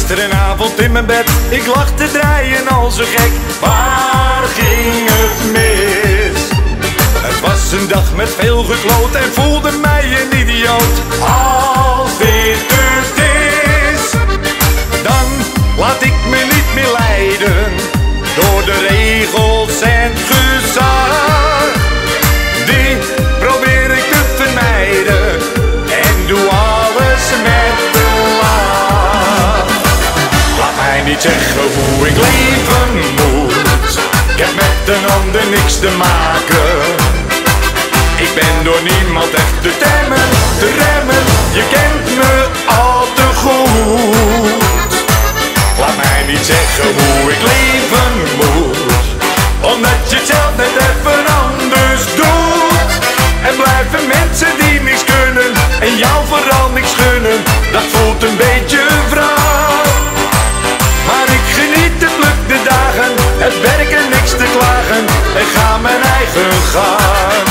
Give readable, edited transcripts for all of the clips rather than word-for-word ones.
er een avond in mijn bed, ik lag te draaien als een gek. Waar ging het mis? Het was een dag met veel gekloot en voelde mij een idioot. Als dit het is, dan laat ik me niet meer leiden door de regels en gezag. Die probeer ik te vermijden en doe alles met de lach. Laat mij niet zeggen hoe ik leven moet, ik heb met een ander niks te maken. Ik ben door niemand echt te temmen, te remmen, je kent me al te goed. Laat mij niet zeggen hoe ik leven moet, omdat je het zelf net even anders doet. Er blijven mensen die niks kunnen en jou vooral niks gunnen, dat voelt een beetje wrang. Maar ik geniet de pluk de dagen, het werken niks te klagen en ga mijn eigen gang.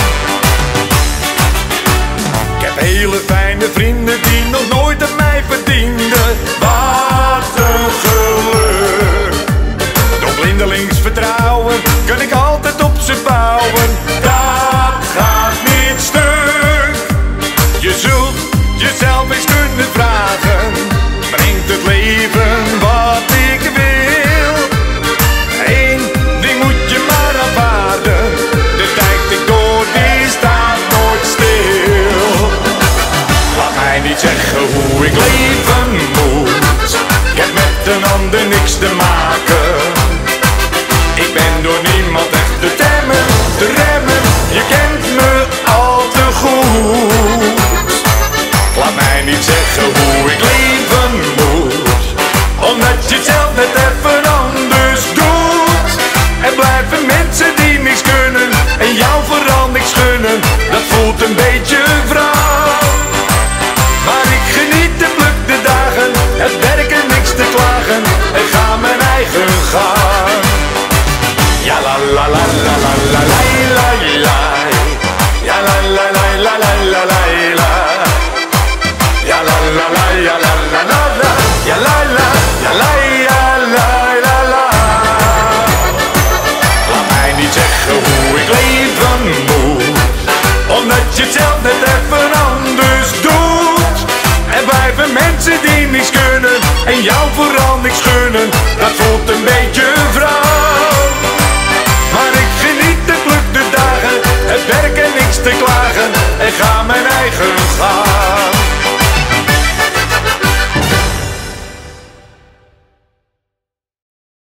Ik heb hele fijne vrienden die nog nooit aan mij verdienden. Wat een geluk. Door blindelings vertrouwen kan ik altijd op ze bouwen. Dat gaat niet stuk. Je zult jezelf eens kunnen vragen, brengt het leven wat ik wil? Eén ding moet je maar aanvaarden, de tijd ik door die staat nooit stil. Laat mij niet zeggen hoe ik leven moet, ik heb met een ander niks te maken. Ik ben door niemand echt te temmen, te remmen, je kent me al te goed. Laat mij niet zeggen hoe ik leven moet, omdat je het zelf net even anders doet. Er blijven mensen die niks kunnen en jou vooral niks gunnen, dat voelt een beetje wrang. Maar ik geniet de pluk de dagen, het werken niks te klagen en ga mijn eigen gang. Ja la la la la la la la la la, ja la la la la la la la la, ja la la la ja la la la la, ja la la ja la ja la la la. Laat mij niet zeggen hoe ik leven moet, omdat je het zelf net even anders doet. Er blijven mensen die niks kunnen en jou vooral niks gunnen, dat voelt een